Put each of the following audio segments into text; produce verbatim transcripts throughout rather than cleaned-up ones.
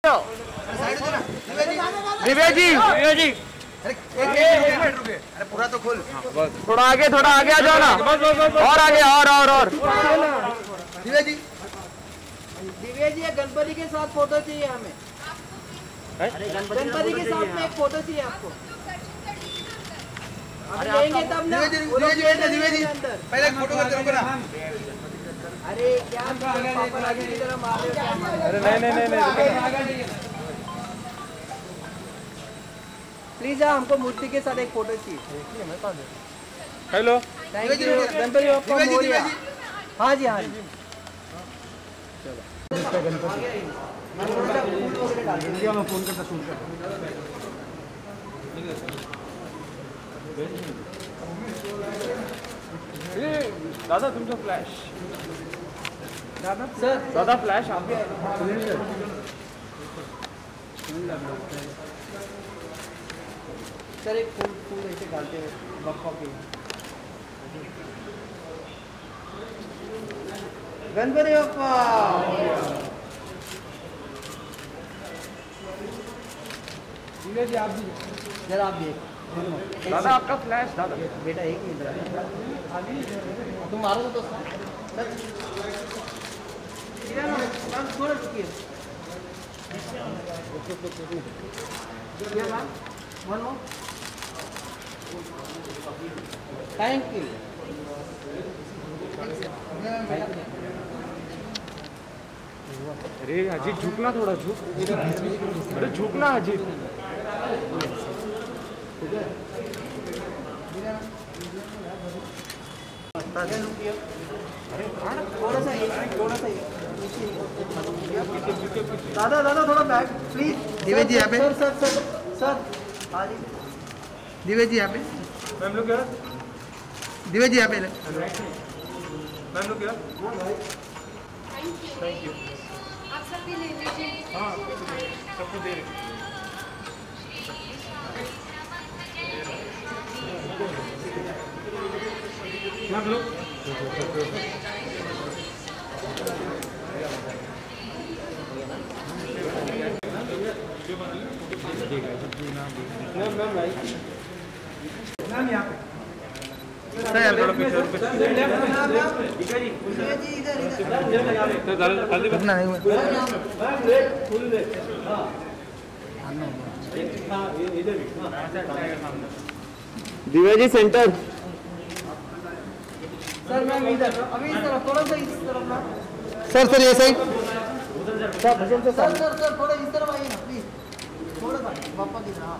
दिव्या जी, दिव्या जी, अरे पूरा तो खोल। थोड़ा आगे, थोड़ा आगे आ जाओ ना, और आगे, और और और दिव्या जी, दिव्या जी गणपति के साथ फोटो चाहिए हमें। गणपति के साथ में एक फोटो चाहिए आपको। अरे लेंगे तब ना। दिव्या जी, दिव्या जी पहले फोटो करते रुको ना। अरे क्या पापा आगे की तरह मार रहे हो? अरे नहीं नहीं नहीं प्लीज हमको मूर्ति के साथ एक फोटो चाहिए। Hello, thank you Ganpati Bappa Morya. हाँ जी, हाँ जी। फोन करता शूट कर। दादा तुमचा फ्लॅश, दादा सर, दादा फ्लॅश आप सर एक फूल फूल ऐसे डालते हैं बप्पा के। गणपति बाप्पा जी, आप भी जरा आप भी दादा आपका फ्लैश। दादा बेटा एक ही तुम मारो तो थोड़ा रुकिए। Thank you. अरे अजीत झुकना, थोड़ा झुक, अरे झुकना अजीत। थोड़ा सा थोड़ा सा दादा दादा थोड़ा बैक प्लीज। दिव्या जी यहाँ पे, सर सर सर सर हाँ जी। दिव्या जी यहाँ पे, मैम लोग क्या, दिव्या जी यहाँ पे। मैम लोग क्या, थैंक यू। आप सब भी ले लीजिए। हाँ सबको दे रहे। मैम लोग मैम यहाँ पे रुकना नहीं हुआ। Divya ji centre. Sir ma'am इधर अभी इस तरफ थोड़ा सा इस तरफ ना। सर सर ये सही। सर सर सर थोड़ा इस तरफ आइए ना प्लीज। थोड़ा सा पापा की तरह।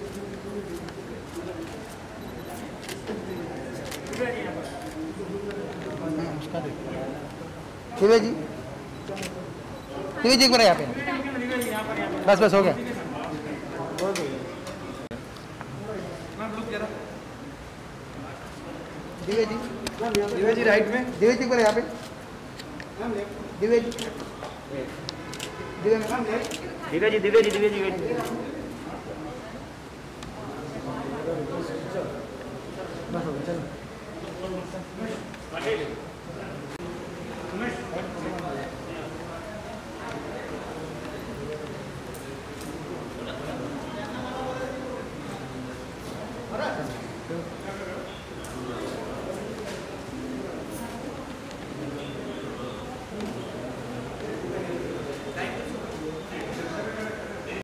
दिव्या जी, दिव्या जी एक बार यहाँ पे। बस बस हो गया। दिव्या जी, दिव्या जी राइट में, दिव्या जी एक बार यहाँ पे। दिव्या जी, दिव्या दिव्या जी, दिव्या जी, दिव्या जी वेट। बस हो गया, चलो।